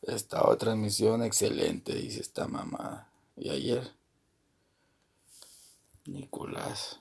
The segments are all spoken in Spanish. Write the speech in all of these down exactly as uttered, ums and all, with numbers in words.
Estado de transmisión excelente, dice esta mamá. Y ayer, Nicolás.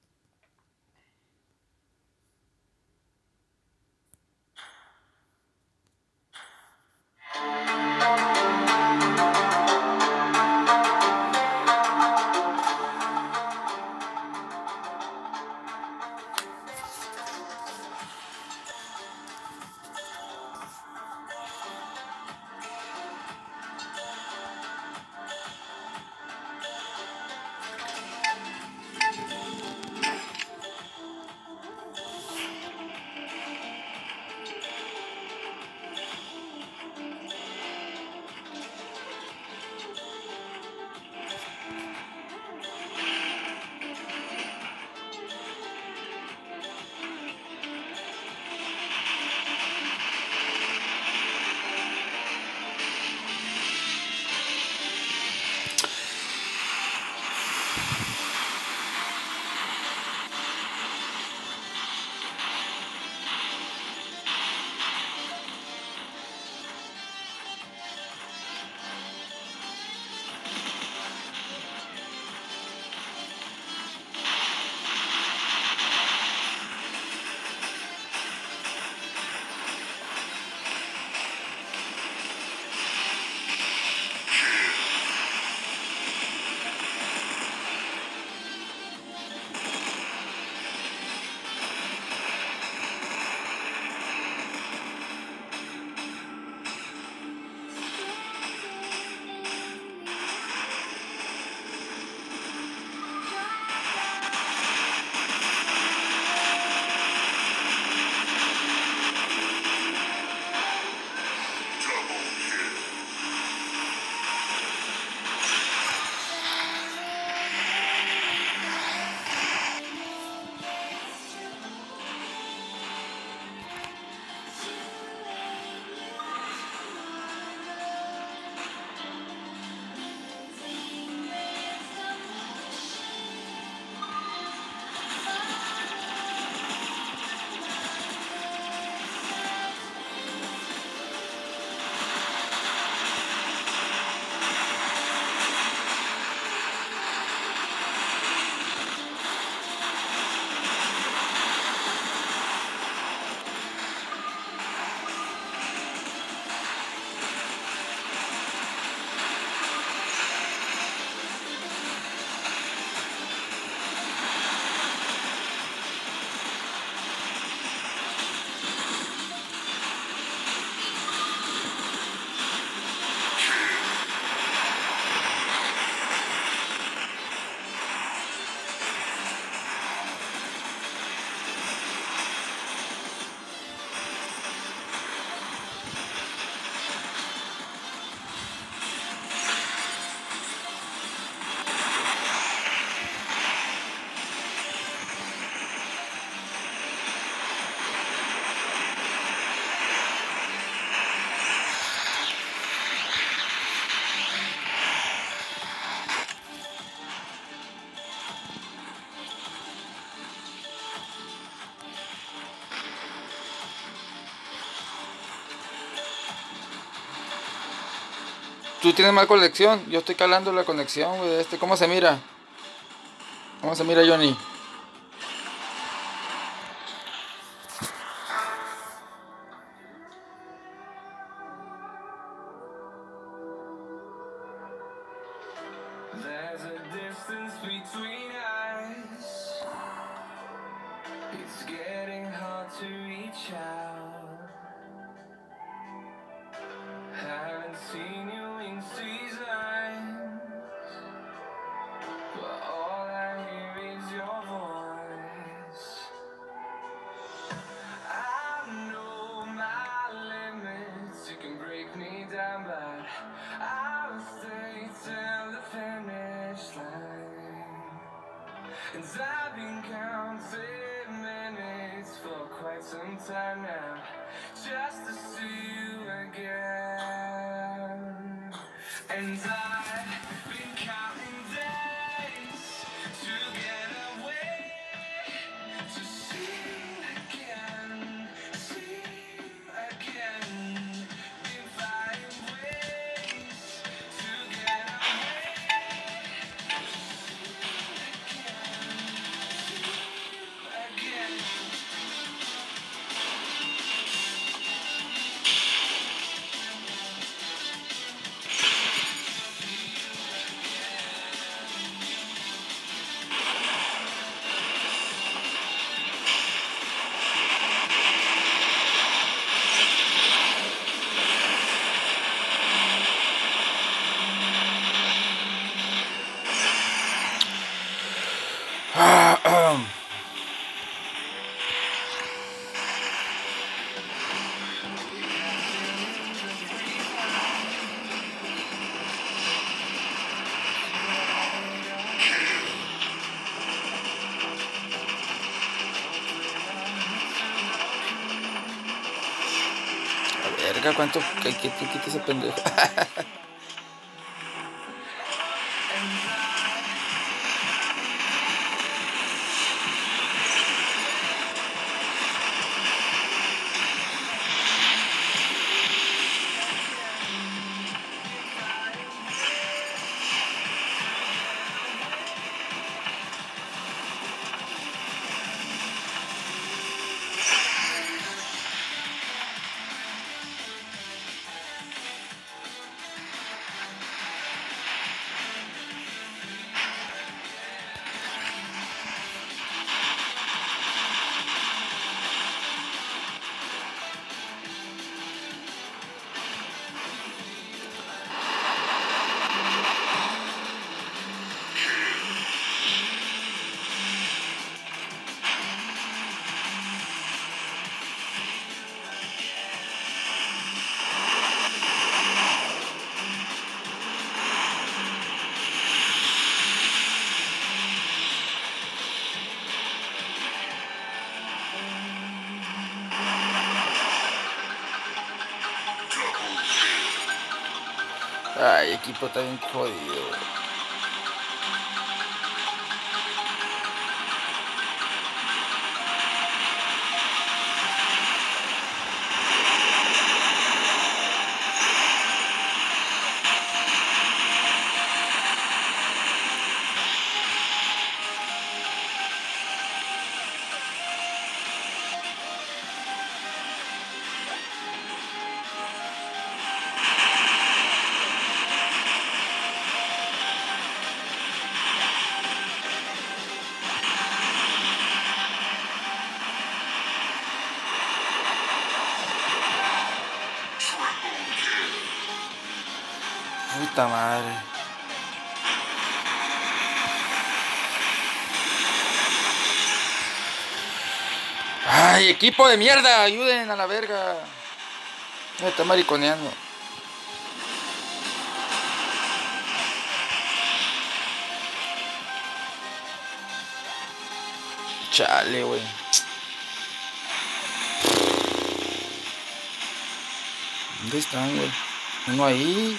Tú tienes mal conexión, yo estoy calando la conexión, güey, de este. ¿Cómo se mira? ¿Cómo se mira, Johnny? There's a distance between us. It's getting hard to reach out. Haven't seen you in seasons, but all I hear is your voice. I know my limits, you can break me down, but I will stay till the finish line. And I've been counting minutes for quite some time now, just to see you again. And I've been counting days to get away, to see you again, see you again. Been fighting verga, cuánto. Que que te quite ese pendejo. Ay, equipo está bien jodido, güey. Puta madre. Ay, equipo de mierda, ayuden a la verga. Me está mariconeando. Chale, güey. ¿Dónde están, güey? Uno ahí.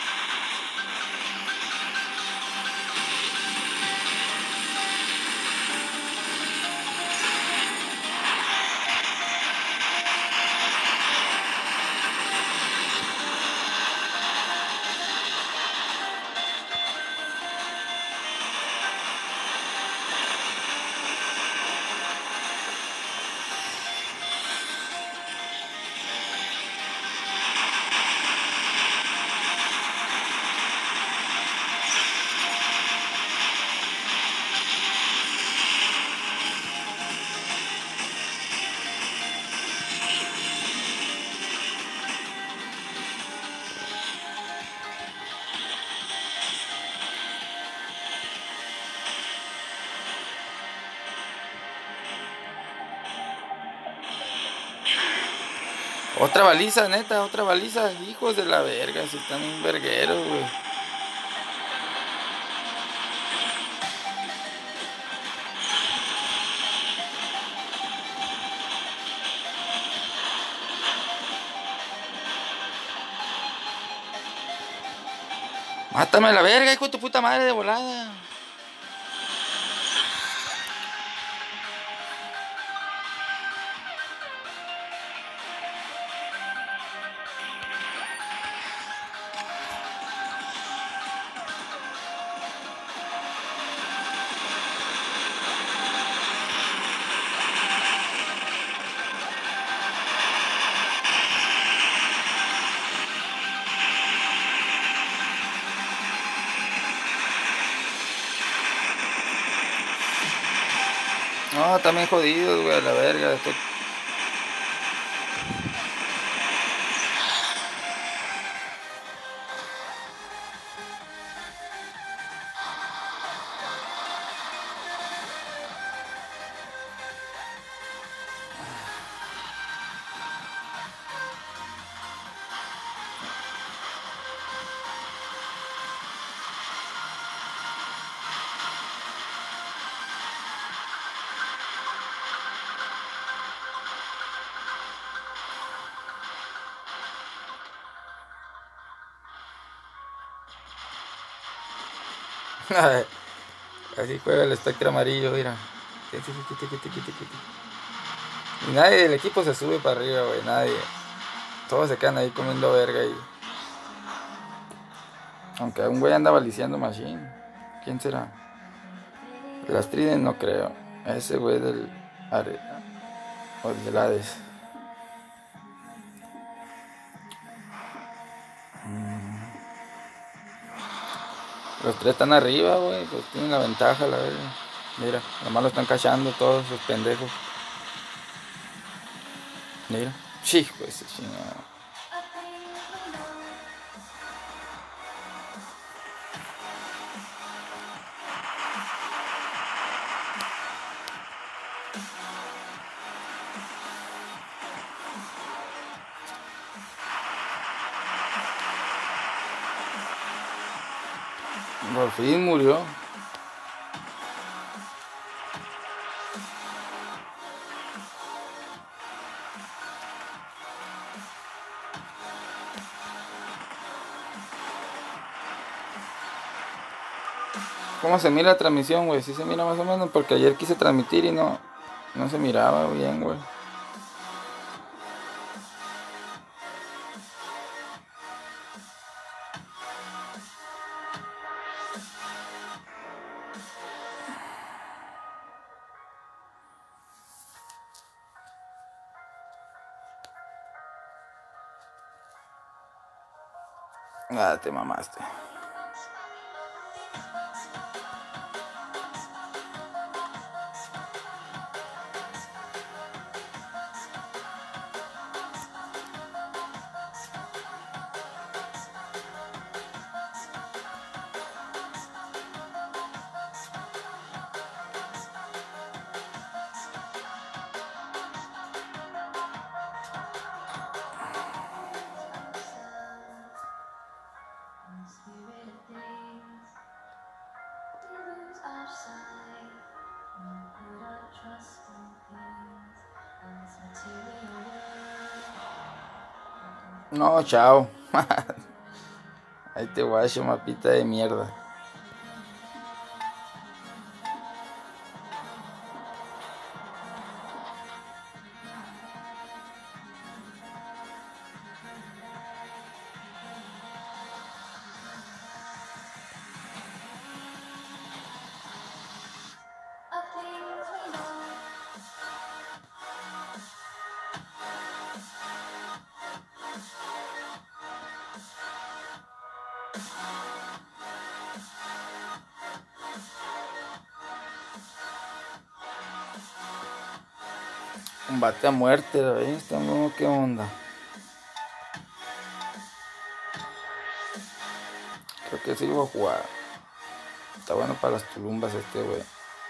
Otra baliza, neta, otra baliza. Hijos de la verga, si están un verguero, güey. Mátame a la verga, hijo de tu puta madre de volada. No, también jodidos, güey, a la verga. Esto... Así juega el espectro amarillo, mira. Tiki, tiki, tiki, tiki, tiki, tiki. Y nadie del equipo se sube para arriba, güey, nadie. Todos se quedan ahí comiendo verga y... Aunque un güey anda baliciando machine. ¿Quién será? El Astriden no creo. Ese güey del... Are... O el del Hades. Los tres están arriba, güey, pues tienen la ventaja, la verga. Mira, además lo están cachando todos esos pendejos. Mira, sí, pues, chingada. Por fin murió. ¿Cómo se mira la transmisión, güey? Sí se mira más o menos, porque ayer quise transmitir y no, no se miraba bien, güey. Ah, te mamaste. No, chao. Ahí te guacho, mapita de mierda. Combate a muerte, ¿la ves? ¿Qué onda? Creo que sí iba a jugar. Está bueno para las tulumbas este, güey.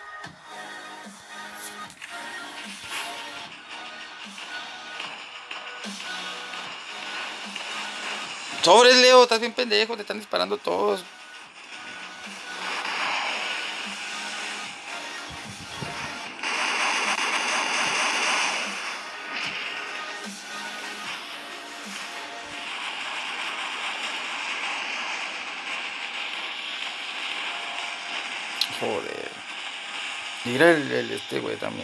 Sobres, Leo, estás bien pendejo, te están disparando todos. Joder. Mira el, el este güey también.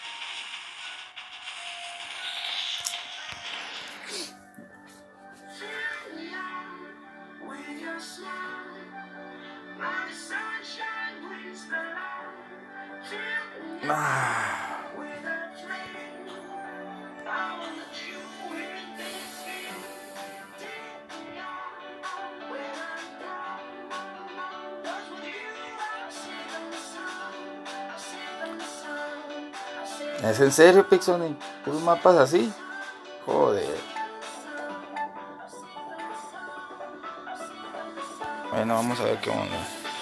Ah. ¿Es en serio, Pixony? ¿Puros mapas así? Joder. Bueno, vamos a ver qué onda.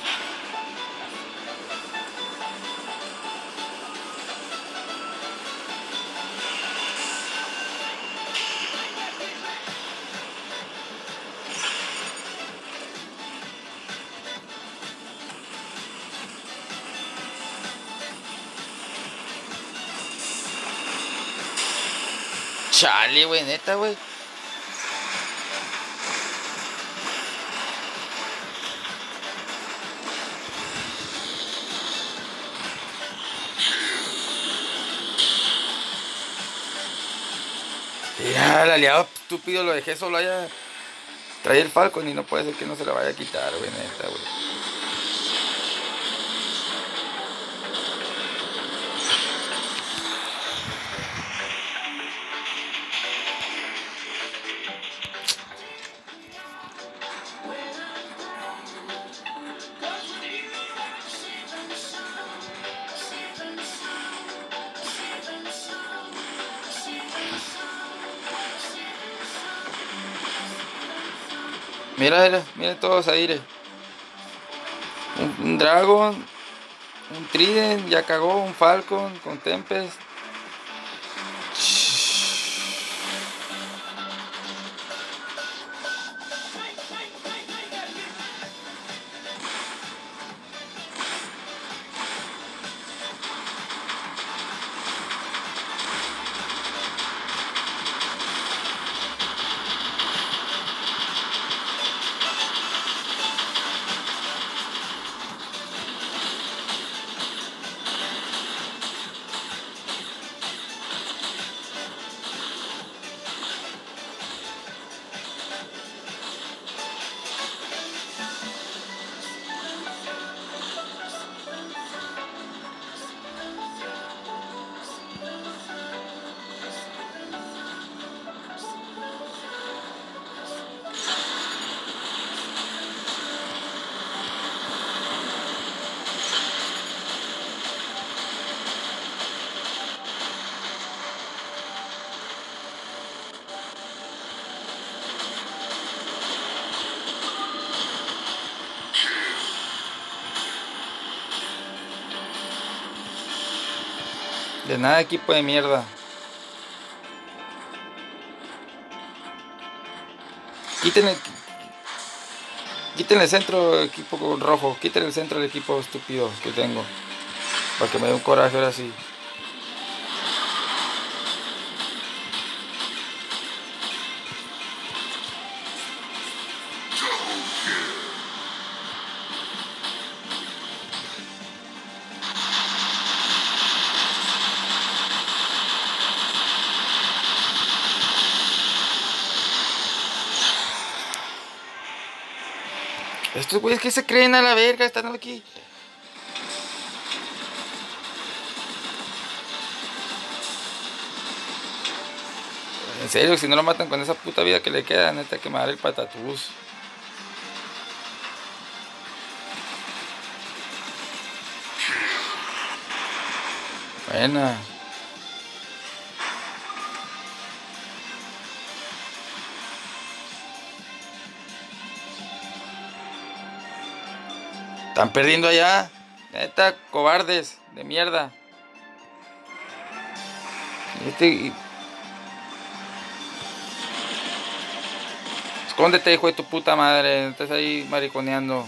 Chale, güey, neta, güey. Ah, el aliado estúpido lo dejé solo allá. Trae el Falcon y no puede ser que no se lo vaya a quitar, güey, neta, güey. Mira, mira, miren todos ahí, mire. Un, un Dragon, un Trident, ya cagó, un Falcon con Tempest. De nada, equipo de mierda. Quítenle, quítenle el centro, equipo rojo. Quítenle el centro del equipo estúpido que tengo. Para que me dé un coraje ahora sí. Estos güeyes que se creen a la verga, están aquí. En serio, si no lo matan con esa puta vida que le queda, neta que me va a dar el patatús. Buena. Están perdiendo allá. Neta, cobardes de mierda. Este... Escóndete, hijo de tu puta madre. Estás ahí mariconeando.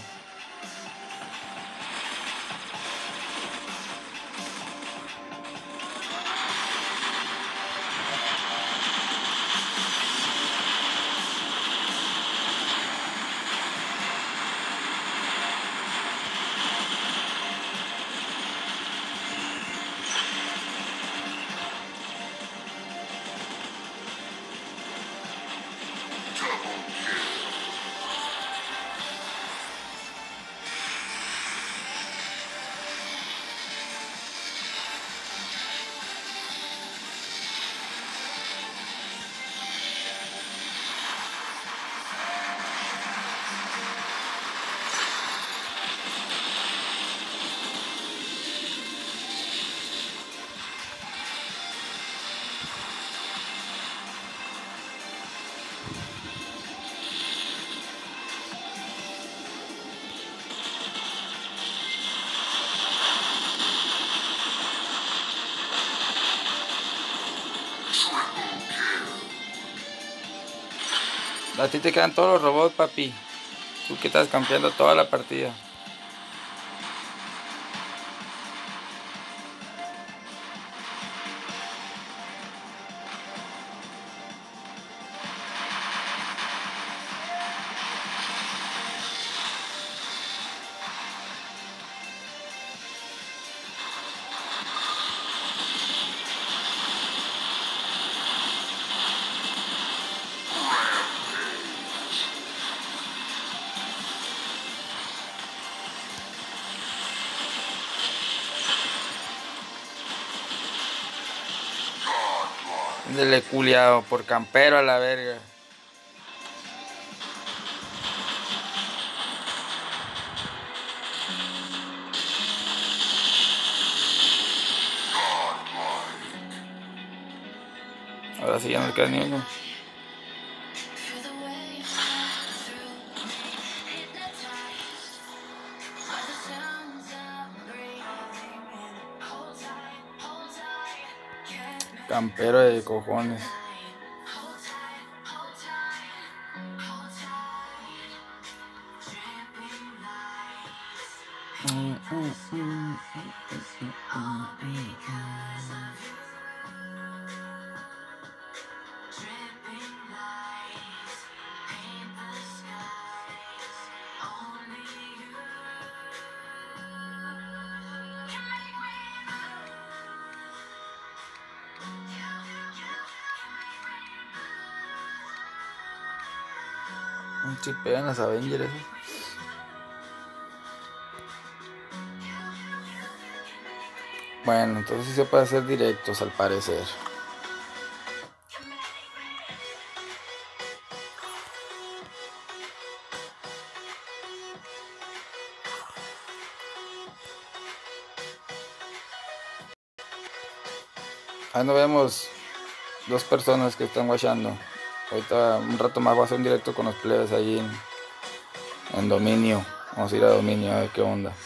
A ti te quedan todos los robots, papi. Tú que estás campeando toda la partida. Ándele culiado por campero a la verga. Ahora sí ya no le queda ni uno. Campero de cojones. Mm, mm, mm, mm, mm, mm, mm. Si pegan las Avengers eso. Bueno, entonces sí se puede hacer directos al parecer. Ahí nos vemos dos personas que están guachando. Ahorita un rato más voy a hacer un directo con los plebes ahí en, en Dominio. Vamos a ir a Dominio a ver qué onda.